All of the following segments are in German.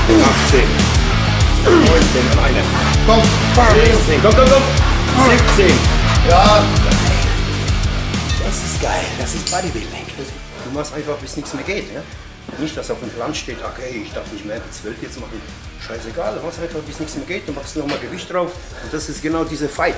18. 19 und eine. Komm. 16. Komm, komm, komm. 17. Ja. Das ist geil. Das ist Bodybuilding. Du machst einfach, bis nichts mehr geht. Ja? Nicht, dass auf dem Plan steht, okay, ich darf nicht mehr als 12 jetzt machen. Scheißegal, du machst einfach, bis nichts mehr geht. Du machst nochmal Gewicht drauf. Und das ist genau diese Fight.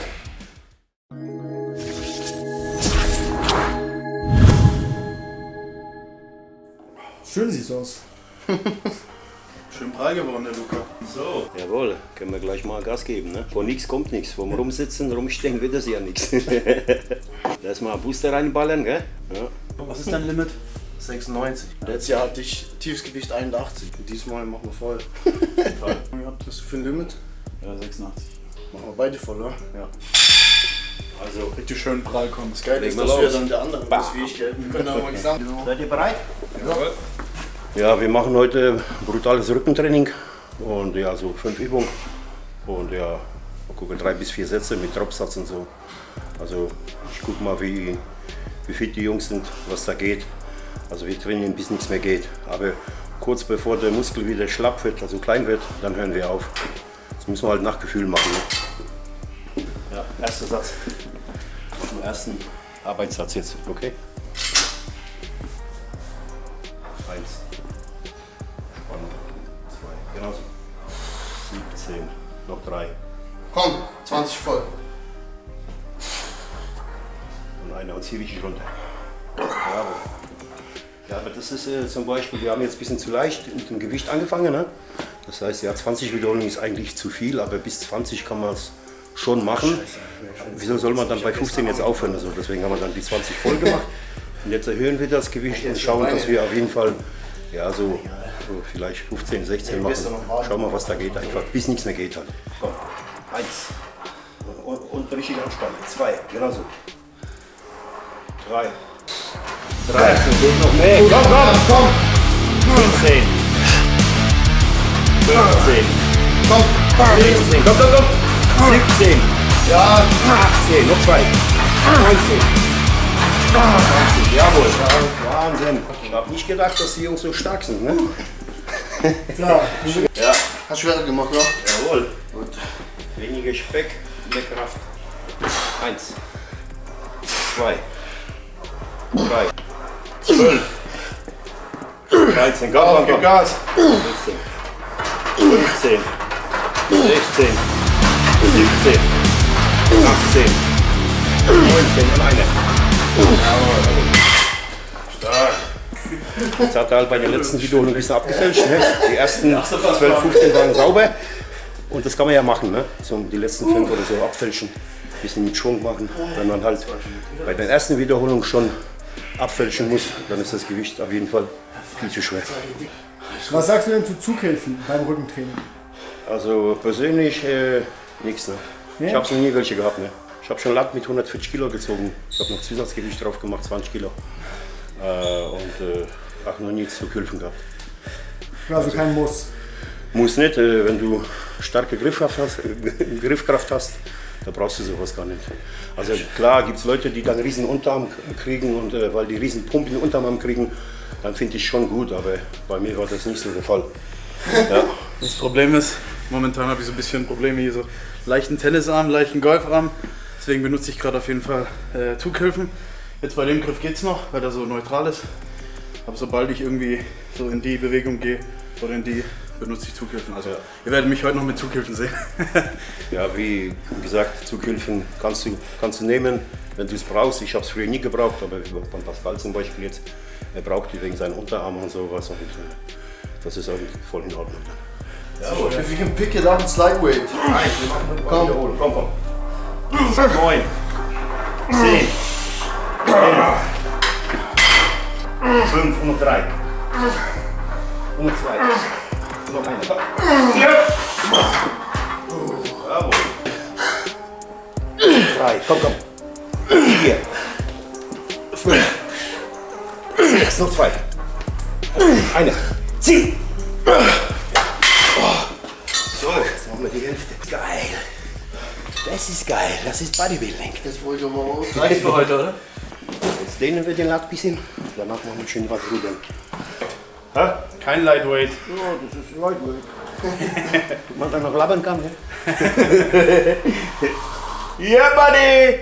Schön sieht's aus. Schön prall geworden, der Luca. So. Jawohl, können wir gleich mal Gas geben. Ne? Von nichts kommt nichts. Vom Rumsitzen, Rumstehen wird das ja nichts. Lass mal Booster reinballern, gell? Ja. Was ist dein Limit? 96. Letztes Jahr hatte ich Tiefsgewicht 81. Und diesmal machen wir voll. Voll. Was hast du für ein Limit? Ja, 86. Machen wir beide voll, oder? Ja. Also, Richtig schön prall kommen. Das Geile ist, Legen wir dass wir los. dann der andere ist wie ich, gell? Wir können da mal zusammen. seid ihr bereit? Jawohl. Ja, wir machen heute brutales Rückentraining und ja, so 5 Übungen und ja, mal gucken, 3 bis 4 Sätze mit Dropsatz und so. Also ich gucke mal, wie fit die Jungs sind, was da geht. Also wir trainieren, bis nichts mehr geht. Aber kurz bevor der Muskel wieder schlapp wird, also klein wird, dann hören wir auf. Das müssen wir halt nach Gefühl machen. Ne? Ja, erster Satz. Machen wir ersten Arbeitssatz jetzt, okay? 1. Spannung. 2. Genauso. 17. Noch 3. Komm, 20 voll. Und einer und zieh richtig runter. Bravo. Ja, aber das ist zum Beispiel, wir haben jetzt ein bisschen zu leicht mit dem Gewicht angefangen. Ne? Das heißt, ja, 20 Wiederholungen ist eigentlich zu viel, aber bis 20 kann man es schon machen. Wieso soll man dann bei 15 jetzt aufhören? Also deswegen haben wir dann die 20 voll gemacht. Und jetzt erhöhen wir das Gewicht und schauen, dass wir auf jeden Fall, ja, so vielleicht 15, 16 machen. Schauen wir, was da geht, einfach bis nichts mehr geht halt. Komm, 1. Und richtig anspannen. 2, genau so. 3. 13, geht noch mehr. Komm, komm! 14. 15. Komm, 16. Komm, komm, komm! 17. ja. 18. Noch 2. 19. 20. Jawohl. Wahnsinn. Ich habe nicht gedacht, dass die Jungs so stark sind. Ne? Ja. Ja. Hast du schwerer gemacht, oder? Jawohl. Gut. Weniger Speck, mehr Kraft. 1. 2. 3. 12. 13. Komm, komm, komm. Gas. 16. 15. 16. 17. 18. 19 und eine. Stark. Jetzt hat er halt bei den letzten Wiederholungen ein bisschen abgefälscht. Ne? Die ersten 12, 15 waren sauber. Und das kann man ja machen, ne? So die letzten 5 oder so abfälschen. Ein bisschen mit Schwung machen. Wenn man halt bei den ersten Wiederholungen schon abfälschen muss, dann ist das Gewicht auf jeden Fall viel zu schwer. Was sagst du denn zu Zughilfen beim Rückentraining? Also persönlich nichts. Ne? Nee? Ich habe noch nie welche gehabt. Ne? Ich habe schon Latt mit 140 Kilo gezogen. Ich habe noch Zusatzgewicht drauf gemacht, 20 Kilo. Auch noch nie Zughilfen gehabt. Also kein Muss. Muss nicht, wenn du starke Griffkraft hast, da brauchst du sowas gar nicht. Also klar gibt es Leute, die dann einen riesen Unterarm kriegen und weil die riesen Pumpen im Unterarm kriegen, dann finde ich schon gut, aber bei mir war das nicht so der Fall. Ja. Das Problem ist, momentan habe ich so ein bisschen Probleme hier, so leichten Tennisarm, leichten Golfarm. Deswegen benutze ich gerade auf jeden Fall Zughilfen. Jetzt bei dem Griff geht es noch, weil er so neutral ist. Aber sobald ich irgendwie so in die Bewegung gehe oder in die, benutze ich Zughilfen. Also ihr werdet mich heute noch mit Zughilfen sehen. Ja, wie gesagt, Zughilfen kannst du nehmen, wenn du es brauchst. Ich habe es früher nie gebraucht, aber von Pascal zum Beispiel jetzt, er braucht die wegen seinen Unterarm und sowas. Und das ist eigentlich voll in Ordnung. Jawohl. If you can pick it up, it's lightweight. Komm, komm, komm. 9, 10, 11, 5 und noch 3. Und noch 2. Und noch eine. Ja. Bravo. 3, komm, komm. 4, 5, 6, noch 2. Eine. Zieh! So, jetzt machen wir die Hälfte. Geil. Das ist geil. Das ist Bodybuilding. Jetzt wollte ich aber auch. Reicht für heute, oder? Jetzt dehnen wir den Latt ein bisschen. Danach machen wir schön was rudern. Kein Lightweight. Ja, das ist Lightweight. Man dann noch labern kann, ne? Ja, Buddy!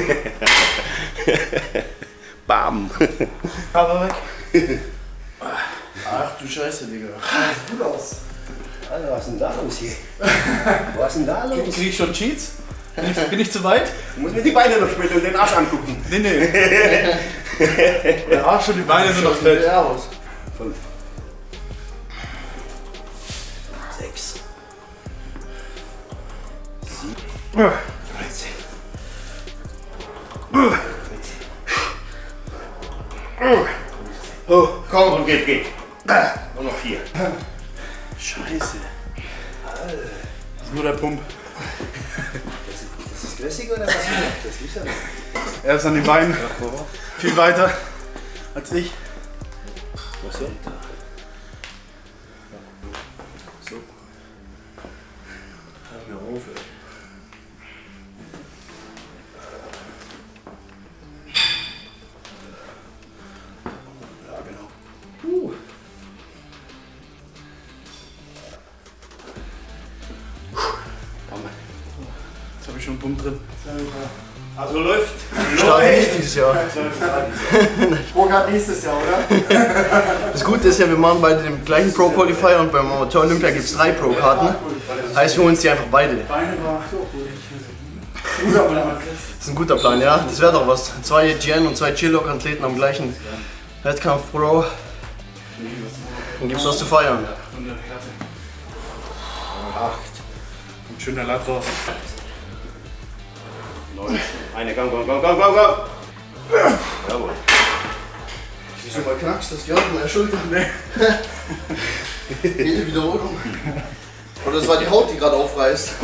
Bam! Aber weg. Ach du Scheiße, Digga. Sieht gut aus. Alter, was ist denn da los hier? Was ist denn da los? Krieg ich schon Cheats? Bin ich zu weit? Du musst mir die Beine noch später und den Arsch angucken. Nee. Der Arsch und die Beine sind noch fett. Aus. 5. 6. 7. 13. Oh, komm. Und geht. Nur noch 4. Scheiße. Das ist nur der Pump. Das ist lässig oder was? Das ist ja nicht. Er ist an den Beinen viel weiter als ich. Was so? So. Hör mir auf, ey. Ja, genau. Jetzt habe ich schon einen Pump drin. Also läuft. Start nicht dieses Jahr. Burkhard nächstes Jahr, oder? Das Gute ist ja, wir machen beide den gleichen Pro-Qualifier und beim Amateur Olympia gibt es 3 Pro-Karten. Heißt, wir holen uns die einfach beide. Das ist ein guter Plan, ja. Das wäre doch was. 2 Gen und 2 Chillock-Athleten am gleichen Wettkampf Pro. Dann gibt's was zu feiern. 8. Und schön der Latt raus. 9. Eine Gang. Jawohl. Wieso mal knackst das? Ja, meine Schulter. Nee. Jede Wiederholung. Oder das war die Haut, die gerade aufreißt.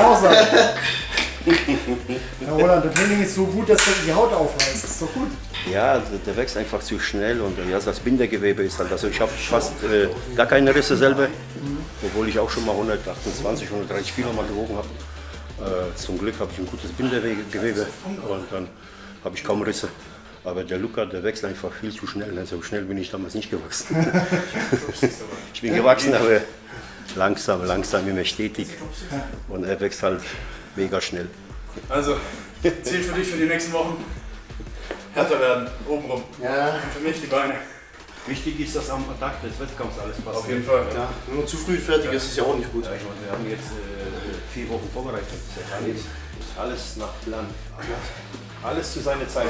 Ja, Roland, das Training ist so gut, dass die Haut aufreißt. Das ist doch gut. Ja, der wächst einfach zu schnell und ja, das Bindegewebe ist halt. Also ich habe fast gar keine Risse selber, obwohl ich auch schon mal 128, 130 Kilo mal gewogen habe. Zum Glück habe ich ein gutes Bindegewebe und dann habe ich kaum Risse. Aber der Luca, der wächst einfach viel zu schnell. So schnell bin ich damals nicht gewachsen. Ich bin gewachsen, aber langsam, immer stetig. Und er wächst halt mega schnell. Also, Ziel für dich für die nächsten Wochen: härter werden, obenrum. Ja. Und für mich die Beine. Wichtig ist, dass am Tag des Wettkampfs alles passt. Auf jeden Fall. Ja, wenn man zu früh fertig ist, ist es ja auch nicht gut. Ja, ich meine, wir haben jetzt 4 Wochen vorbereitet. Das ist alles nach Plan. Alles zu seiner Zeit.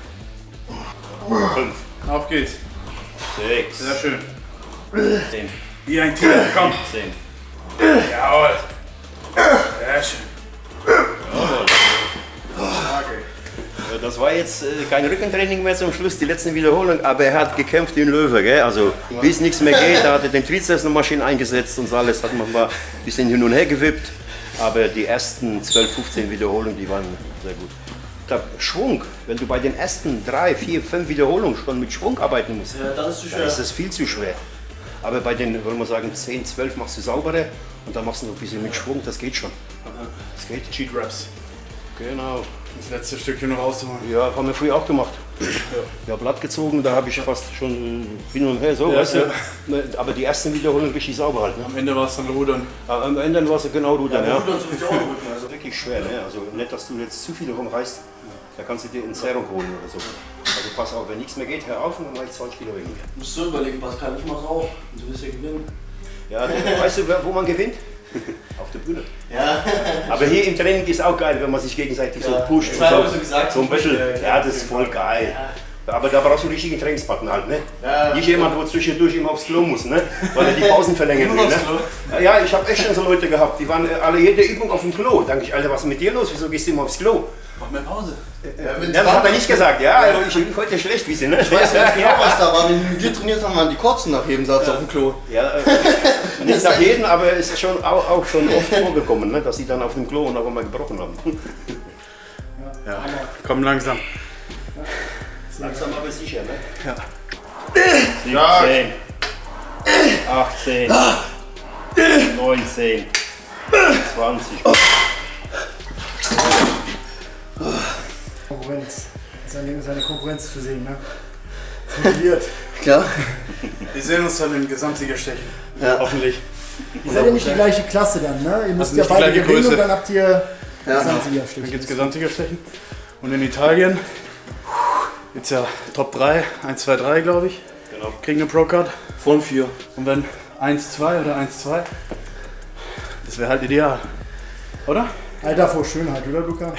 5. Auf geht's. 6. Sehr schön. 10. Wie ein Tier. Komm. 10. Jawohl. Sehr schön. Das war jetzt kein Rückentraining mehr zum Schluss, die letzten Wiederholungen, aber er hat gekämpft wie ein Löwe. Gell? Also bis nichts mehr geht, da hat er den Trizeps noch Maschinen eingesetzt und so alles, hat man mal ein bisschen hin und her gewippt. Aber die ersten 12, 15 Wiederholungen, die waren sehr gut. Der Schwung, wenn du bei den ersten 3, 4, 5 Wiederholungen schon mit Schwung arbeiten musst, Ja, das ist zu dann schwer. ist das viel zu schwer. Aber bei den, wollen wir sagen, 10, 12 machst du saubere und dann machst du noch ein bisschen mit Schwung, das geht schon. Das geht. Cheat Reps. Genau. Das letzte Stückchen noch rauszuholen. Ja, haben wir früher auch gemacht. Ja, Blatt gezogen, da habe ich fast schon hin und her, so, Ja, weißt du. Aber die ersten Wiederholungen richtig sauber halt. Ne? Am Ende war es dann Rudern. Aber am Ende war es genau Rudern, ja. Rudern tut sich auch Rücken, also. Wirklich schwer, ne? Also nicht, dass du jetzt zu viel rumreißt, da kannst du dir Entzerrung holen oder so. Also pass auf, wenn nichts mehr geht, hör auf und dann mache ich 20 Kilo weniger. Du musst so überlegen, Pascal, ich mach's auch. Du wirst ja gewinnen. Ja, weißt du, wo man gewinnt? Auf der Bühne. Ja. Aber hier im Training ist auch geil, wenn man sich gegenseitig so Ja, pusht. das haben wir Und so gesagt, so ein bisschen. ja, Ja, das ist voll geil. Aber da brauchst du einen richtigen Trainingspartner halt, ne? Ja. Nicht jemand, wo zwischendurch immer aufs Klo muss, ne? Weil er die Pausen verlängern will, Immer ne? aufs Klo? Ja, ich habe echt schon so Leute gehabt, die waren alle jede Übung auf dem Klo. Da denke ich, Alter, was ist mit dir los? Wieso gehst du immer aufs Klo? Mach mehr Pause. Ja, das hat er nicht gesagt, ja, also ich bin heute schlecht, wie sie, ne? Ich weiß ganz genau, was da war. Wenn wir mit dir trainiert haben, waren die kotzen nach jedem Satz auf dem Klo. Ja, nicht nach jedem, aber es ist schon auch schon oft vorgekommen, ne? Dass sie dann auf dem Klo und auf einmal gebrochen haben. Ja, komm langsam. Langsam aber sicher, ne? Ja. 17, 18, 19, 20. Konkurrenz. Seine Konkurrenz zu sehen, ne? Das motiviert. Klar. Wir sehen uns dann im Gesamtsieger stechen. Ja. Hoffentlich. Ihr seid ja nicht die gleiche Klasse dann, ne? Ihr müsst Also ja nicht die beide gleiche gewinnen Größe. und dann habt ihr Ja. Gesamtsiegerstechen. Dann gibt es Gesamtsiegerstechen. Und in Italien jetzt ja Top 3, 1, 2, 3 glaube ich. Genau. Kriegen eine Pro-Card. Von 4. Und wenn 1, 2 oder 1, 2, das wäre halt ideal. Oder? Alter vor Schönheit, oder Luca?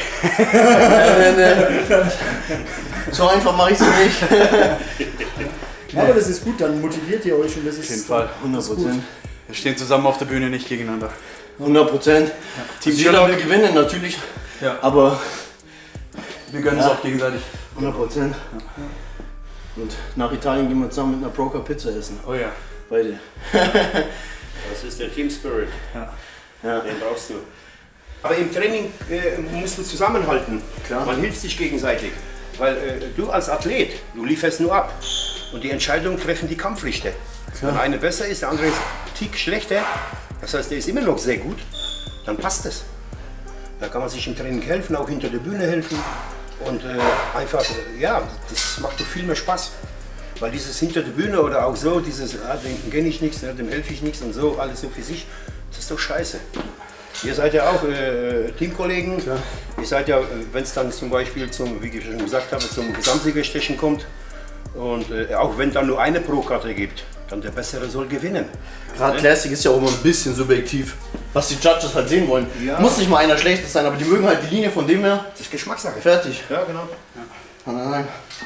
So einfach mache ich es nicht. Ja, aber das ist gut, dann motiviert ihr euch und das ist Auf jeden Fall. 100%. Wir stehen zusammen auf der Bühne, nicht gegeneinander. 100%. Team Jeder Sherlock, will gewinnen, natürlich. Ja. Aber wir gönnen es auch gegenseitig. 100%. Und nach Italien gehen wir zusammen mit einer Broker Pizza essen. Oh ja. Beide. Das ist der Team Spirit. Ja. Den brauchst du. Aber im Training musst du zusammenhalten. Klar. Man hilft sich gegenseitig. Weil du als Athlet, du lieferst nur ab. Und die Entscheidungen treffen die Kampfrichter. Wenn einer besser ist, der andere ist ein Tick schlechter, das heißt, der ist immer noch sehr gut, dann passt es. Da kann man sich im Training helfen, auch hinter der Bühne helfen. Und einfach, ja, das macht doch viel mehr Spaß. Weil dieses hinter der Bühne oder auch so, dieses, dem kenne ich nichts, dem helfe ich nichts und so, alles so für sich, das ist doch scheiße. Ihr seid ja auch Teamkollegen. Klar. Ihr seid ja, wenn es dann zum Beispiel zum, wie ich schon gesagt habe, zum Gesamtsiegerstechen kommt und auch wenn dann nur eine Pro-Karte gibt, dann der Bessere soll gewinnen. Gerade Classic ist ja auch immer ein bisschen subjektiv, was die Judges halt sehen wollen. Ja. Muss nicht mal einer schlechtes sein, aber die mögen halt die Linie von dem her. Das ist Geschmackssache. Fertig. Ja, genau. Nein.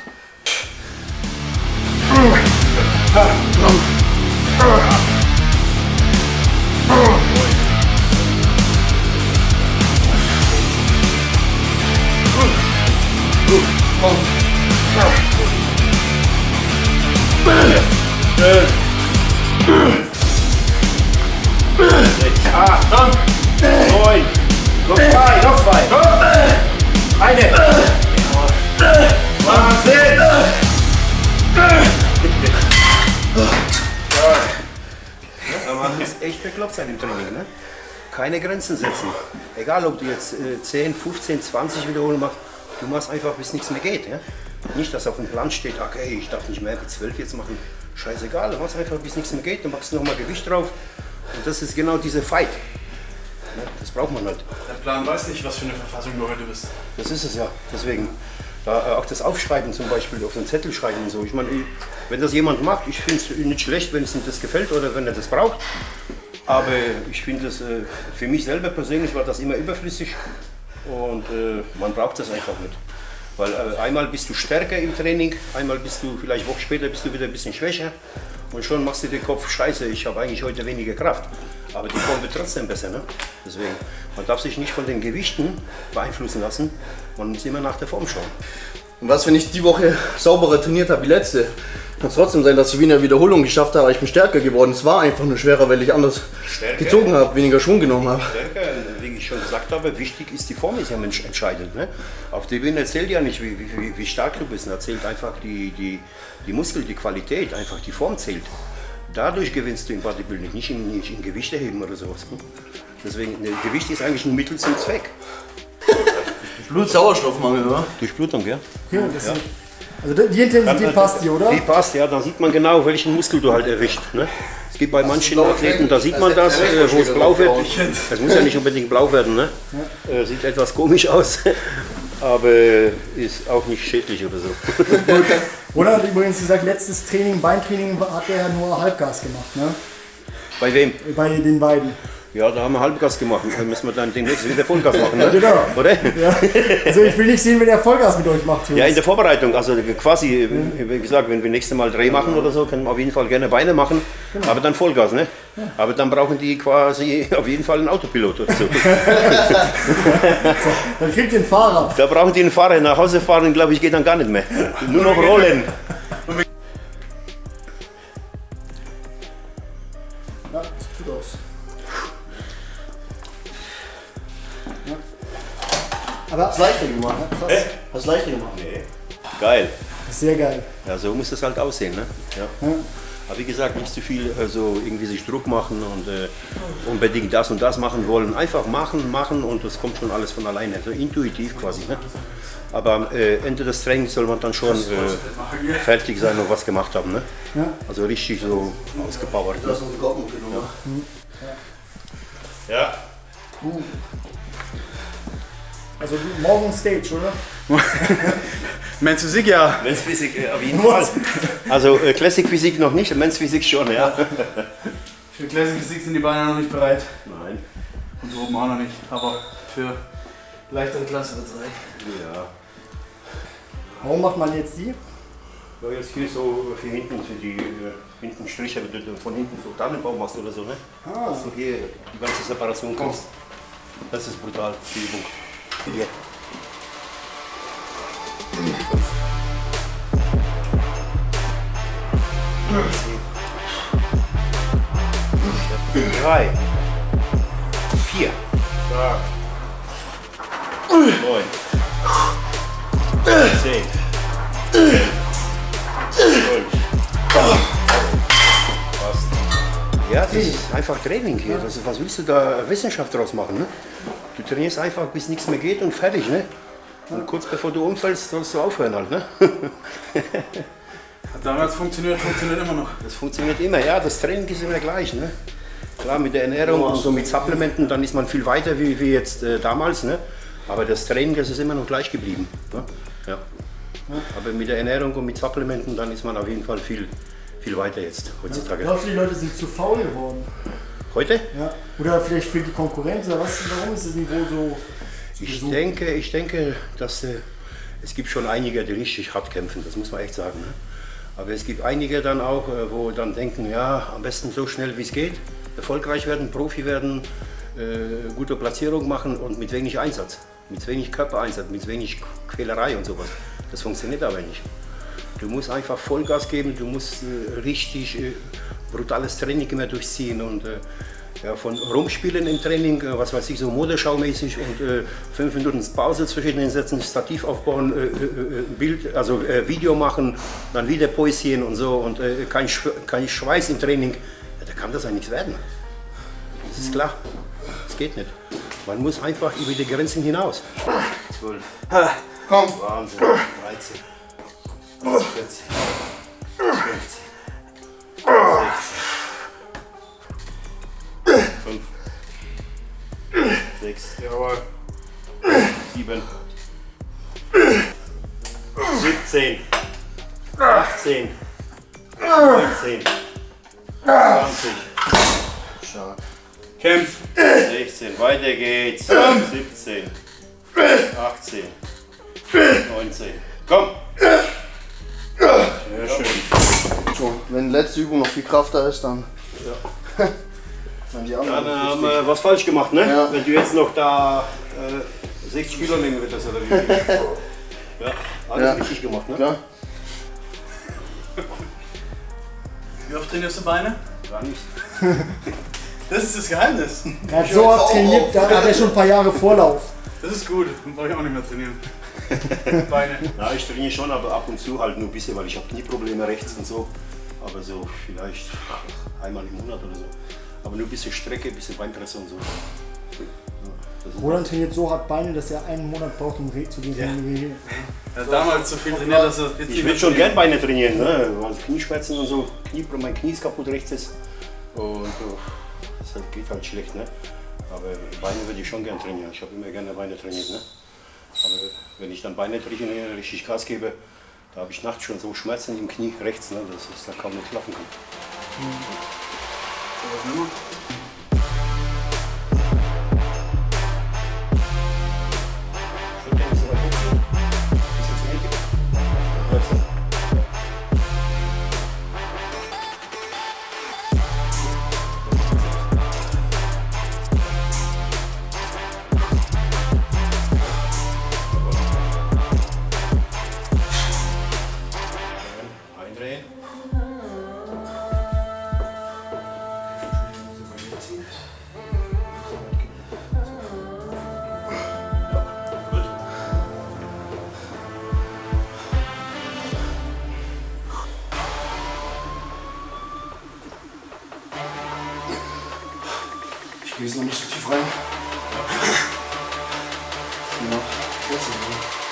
Neun. Noch zwei. Eine. Wahnsinn. Ja, man muss echt bekloppt sein im Training, ne? Keine Grenzen setzen. Egal, ob du jetzt 10, 15, 20 Wiederholungen machst, du machst einfach, bis nichts mehr geht. Ja? Nicht, dass auf dem Plan steht, okay, ich darf nicht mehr als 12 jetzt machen. Scheißegal, du machst einfach, bis nichts mehr geht, dann machst du nochmal Gewicht drauf. Und das ist genau diese Fight. Ne? Das braucht man halt. Der Plan weiß nicht, was für eine Verfassung du heute bist. Das ist es ja. Deswegen, da, auch das Aufschreiben zum Beispiel, auf den Zettel schreiben und so. Ich meine, wenn das jemand macht, ich finde es nicht schlecht, wenn es ihm das gefällt oder wenn er das braucht. Aber ich finde das, für mich selber persönlich war das immer überflüssig und man braucht das einfach nicht. Weil einmal bist du stärker im Training, einmal bist du, vielleicht Woche später bist du wieder ein bisschen schwächer und schon machst du den Kopf, scheiße, ich habe eigentlich heute weniger Kraft. Aber die Form wird trotzdem besser. Ne? Deswegen, man darf sich nicht von den Gewichten beeinflussen lassen, man muss immer nach der Form schauen. Und was, wenn ich die Woche sauberer trainiert habe wie letzte? Kann es trotzdem sein, dass ich wie eine Wiederholung geschafft habe, aber ich bin stärker geworden. Es war einfach nur schwerer, weil ich anders gezogen habe, weniger Schwung genommen habe. Stärker, wie ich schon gesagt habe, wichtig ist, die Form ist ja entscheidend. Ne? Auf der Bühne erzählt ja nicht, wie stark du bist, erzählt einfach die Muskel, die Qualität, einfach die Form zählt. Dadurch gewinnst du im Bodybuilding, nicht in Gewichte heben oder sowas. Deswegen, Gewicht ist eigentlich nur Mittel zum Zweck. Blutsauerstoffmangel, oder? Durchblutung, ja? Okay, das also die Intensität passt hier, oder? Die passt, ja, da sieht man genau, welchen Muskel du halt erwischt. Ne? Es gibt bei manchen Athleten, da sieht man das, wo es blau wird. Es muss ja nicht unbedingt blau werden, ne? Sieht etwas komisch aus, aber ist auch nicht schädlich oder so. Roland hat übrigens gesagt, letztes Training, Beintraining, hat er ja nur Halbgas gemacht, ne? Bei wem? Bei den beiden. Ja, da haben wir Halbgas gemacht. Dann müssen wir dann demnächst wieder Vollgas machen, ne? Genau. Oder? Ja. Also ich will nicht sehen, wenn er Vollgas mit euch macht. Jungs. Ja, in der Vorbereitung, also quasi, wie gesagt, wenn wir nächstes Mal Dreh machen oder so, können wir auf jeden Fall gerne Beine machen, aber dann Vollgas, ne? Aber dann brauchen die quasi auf jeden Fall einen Autopilot oder so. Dann kriegt ihr ein Fahrrad. Da brauchen die einen Fahrer, nach Hause fahren, glaube ich, geht dann gar nicht mehr. Nur noch rollen. Ja, sieht gut aus. Ja. Aber Hast leichter gemacht. krass. Hast leichter gemacht. Geil. Sehr geil. Ja, so muss das halt aussehen, ne? Ja. Aber wie gesagt, nicht zu viel so irgendwie sich Druck machen und unbedingt das und das machen wollen. Einfach machen und das kommt schon alles von alleine, so intuitiv quasi. Ne? Aber am Ende des Trainings soll man dann schon fertig sein und was gemacht haben. Ne? Ja. Also richtig so ausgepowert. Ne? Du hast noch einen Korb mitgenommen. Bruder. Ja. Also morgen Stage, oder? Men's Physik, ja. Men's Physik auf jeden Fall. Also Classic Physik noch nicht, Men's Physik schon, ja. Für Classic Physik sind die Beine noch nicht bereit. Nein. Und oben auch noch nicht. Aber für leichtere Klasse wird es reichen. Ja. Warum macht man jetzt die? Ja, jetzt hier so für hinten, für die hinten Striche, wenn du von hinten so Tannenbaum machst oder so, ne? Dass du hier die ganze Separation kommst. Das ist brutal, die Übung. Hier. 3, 4, 9, 10, 11, 12. Ja, das ist einfach Training hier. Das ist, was willst du da Wissenschaft draus machen? Ne? Du trainierst einfach, bis nichts mehr geht und fertig. Ne? Und kurz bevor du umfällst, sollst du aufhören halt. Ne? Hat damals funktioniert immer noch. Das funktioniert immer, ja, das Training ist immer gleich. Ne? Klar, mit der Ernährung und so mit Supplementen, dann ist man viel weiter wie jetzt damals. Ne? Aber das Training, das ist immer noch gleich geblieben. Ne? Ja. Aber mit der Ernährung und mit Supplementen, dann ist man auf jeden Fall viel weiter jetzt heutzutage. Glaubst du, die Leute sind zu faul geworden? Heute? Ja. Oder vielleicht für die Konkurrenz? Oder was? Warum ist das Niveau so? Ich denke, dass es gibt schon einige, die richtig hart kämpfen, das muss man echt sagen. Ne? Aber es gibt einige dann auch, wo dann denken, ja, am besten so schnell wie es geht, erfolgreich werden, Profi werden, gute Platzierung machen und mit wenig Einsatz, mit wenig Körpereinsatz, mit wenig Quälerei und sowas. Das funktioniert aber nicht. Du musst einfach Vollgas geben, du musst richtig brutales Training immer durchziehen und ja, von rumspielen im Training, was weiß ich, so modeschaumäßig und 5 Minuten Pause zwischen den Sätzen, Stativ aufbauen, Bild, also Video machen, dann wieder Päuschen und so und kein Schweiß im Training, ja, da kann das ja nichts werden. Das ist klar, das geht nicht. Man muss einfach über die Grenzen hinaus. 12, Komm. Wahnsinn, 13, 14, 15, 16, 5, 6, Jawohl. 7, 17, 18, 19, 20. Stark. Kämpf. 16, weiter geht's. 17, 18, 19. Komm! Sehr schön. So, wenn letzte Übung noch viel Kraft da ist, dann. Ja. Dann die anderen. Dann haben wir was falsch gemacht, ne? Ja. Wenn du jetzt noch da 60 Kilo nehmen würdest oder wie? Ja, alles richtig gemacht, ne? Klar. Wie oft trainierst du Beine? Gar nicht. Das ist das Geheimnis. Er hat so oft trainiert, da hat er schon ein paar Jahre Vorlauf. Das ist gut. Dann brauche ich auch nicht mehr trainieren. Beine. Ja, ich trainiere schon, aber ab und zu halt nur ein bisschen, weil ich habe Knieprobleme rechts und so. Aber so vielleicht einmal im Monat oder so. Aber nur ein bisschen Strecke, ein bisschen Beinpresse und so. Ja, Roland trainiert so hart Beine, dass er einen Monat braucht, um zu gehen. Er hat damals so viel trainiert, dass er jetzt ich will schon gern Beine trainieren, ne? Weil Knieschmerzen und so. Mein Knie ist kaputt rechts ist. Und das geht halt schlecht, ne? Aber Beine würde ich schon gern trainieren. Ich habe immer gerne Beine trainiert, ne? Aber wenn ich dann Beine trainiere, richtig Gas gebe, da habe ich nachts schon so Schmerzen im Knie rechts, ne? Dass ich da kaum nicht schlafen kann. Was nehmen wir? Eindrehen. Ich gehe jetzt noch nicht so tief rein. Ja.